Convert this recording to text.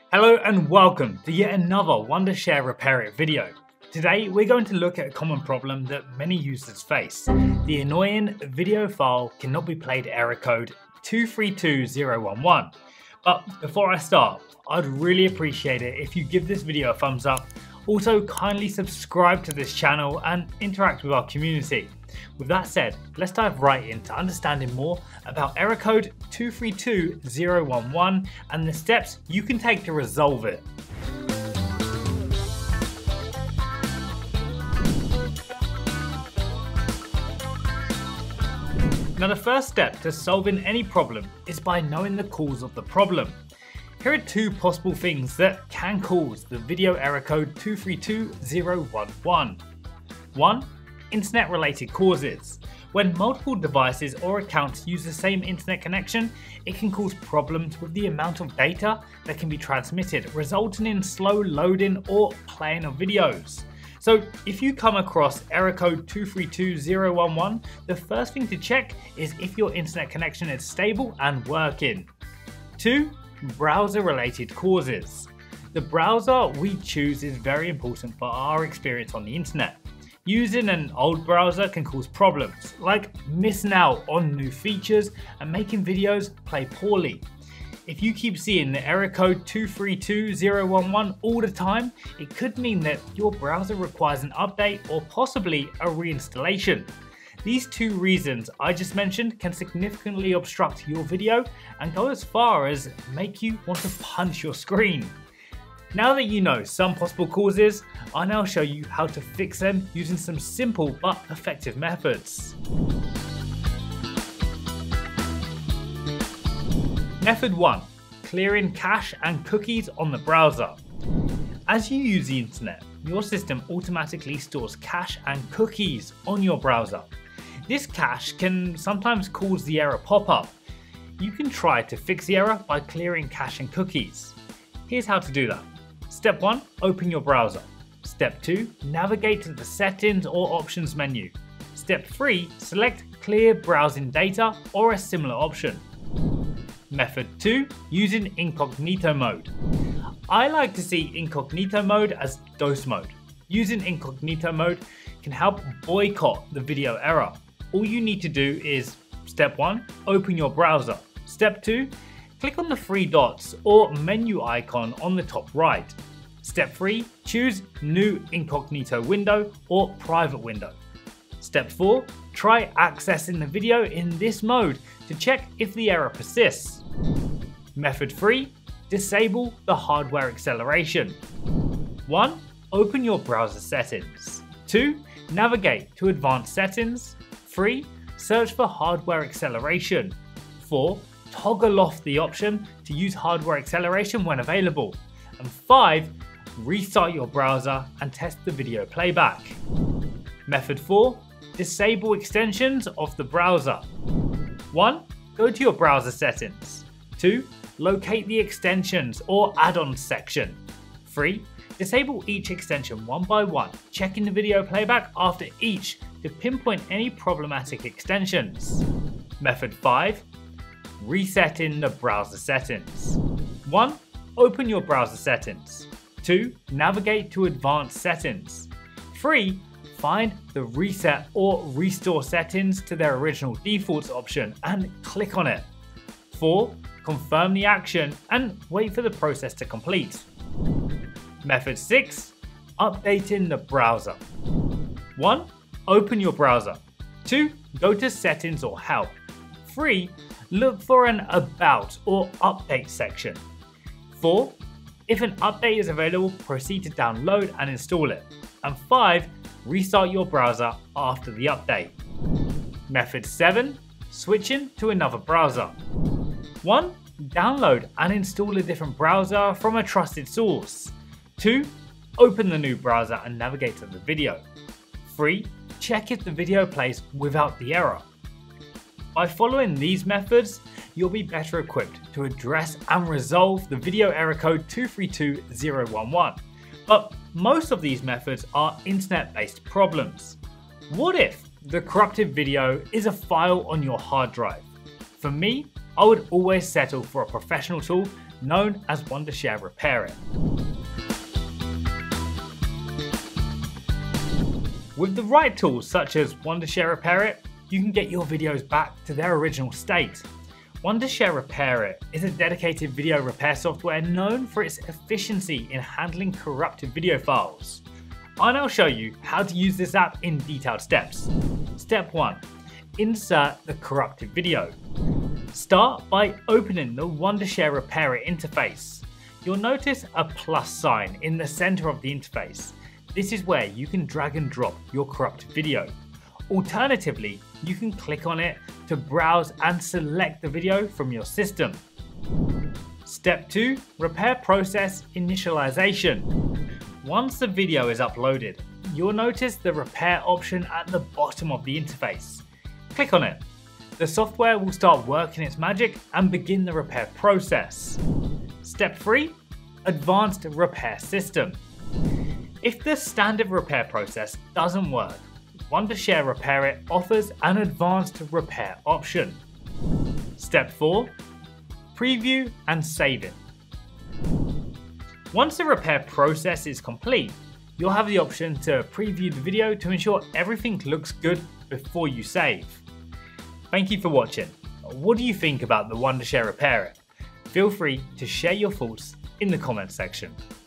Hello and welcome to yet another Wondershare Repairit video. Today we're going to look at a common problem that many users face. The annoying video file cannot be played error code 232011. But before I start, I'd really appreciate it if you give this video a thumbs up. Also kindly subscribe to this channel and interact with our community. With that said, let's dive right into understanding more about error code 232011 and the steps you can take to resolve it. Now the first step to solving any problem is by knowing the cause of the problem. Here are two possible things that can cause the video error code 232011. 1. Internet related causes. When multiple devices or accounts use the same internet connection, it can cause problems with the amount of data that can be transmitted, resulting in slow loading or playing of videos. So if you come across error code 232011, the first thing to check is if your internet connection is stable and working. 2. Browser related causes. The browser we choose is very important for our experience on the internet. Using an old browser can cause problems, like missing out on new features and making videos play poorly. If you keep seeing the error code 232011 all the time, it could mean that your browser requires an update or possibly a reinstallation. These two reasons I just mentioned can significantly obstruct your video and go as far as make you want to punch your screen. Now that you know some possible causes, I'll now show you how to fix them using some simple but effective methods. Method 1. Clearing cache and cookies on the browser. As you use the internet, your system automatically stores cache and cookies on your browser. This cache can sometimes cause the error pop-up. You can try to fix the error by clearing cache and cookies. Here's how to do that. Step 1. Open your browser. Step 2. Navigate to the settings or options menu. Step 3. Select clear browsing data or a similar option. Method 2. Using Incognito mode. I like to see Incognito mode as dose mode. Using Incognito mode can help boycott the video error. All you need to do is Step 1. Open your browser. Step 2. Click on the three dots or menu icon on the top right. Step 3. Choose New Incognito Window or Private Window. Step 4. Try accessing the video in this mode to check if the error persists. Method 3. Disable the hardware acceleration. 1. Open your browser settings. 2. Navigate to advanced settings. 3. Search for hardware acceleration. 4. Toggle off the option to use hardware acceleration when available. And 5. Restart your browser and test the video playback. Method 4. Disable extensions of the browser. 1. Go to your browser settings. 2. Locate the extensions or add-ons section. 3. Disable each extension one by one, checking the video playback after each to pinpoint any problematic extensions. Method 5. Resetting the browser settings. 1. Open your browser settings. 2. Navigate to advanced settings. 3. Find the reset or restore settings to their original defaults option and click on it. 4. Confirm the action and wait for the process to complete. Method 6. Updating the browser. 1. Open your browser. 2. Go to settings or help. 3. Look for an about or update section. 4. If an update is available, proceed to download and install it. And 5. Restart your browser after the update. Method 7. Switching to another browser. 1. Download and install a different browser from a trusted source. 2. Open the new browser and navigate to the video. 3. Check if the video plays without the error. By following these methods, you'll be better equipped to address and resolve the video error code 232011. But most of these methods are internet-based problems. What if the corrupted video is a file on your hard drive? For me, I would always settle for a professional tool known as Wondershare Repairit. With the right tools such as Wondershare Repairit, you can get your videos back to their original state. Wondershare Repairit is a dedicated video repair software known for its efficiency in handling corrupted video files. I'll now show you how to use this app in detailed steps. Step 1. Insert the corrupted video. Start by opening the Wondershare Repairit interface. You'll notice a plus sign in the center of the interface. This is where you can drag and drop your corrupted video. Alternatively, you can click on it to browse and select the video from your system. Step 2. Repair process initialization. Once the video is uploaded, you'll notice the repair option at the bottom of the interface. Click on it. The software will start working its magic and begin the repair process. Step 3. Advanced repair system. If the standard repair process doesn't work, Wondershare Repairit offers an advanced repair option. Step 4. Preview and save it. Once the repair process is complete, you'll have the option to preview the video to ensure everything looks good before you save. Thank you for watching. What do you think about the Wondershare Repairit? Feel free to share your thoughts in the comments section.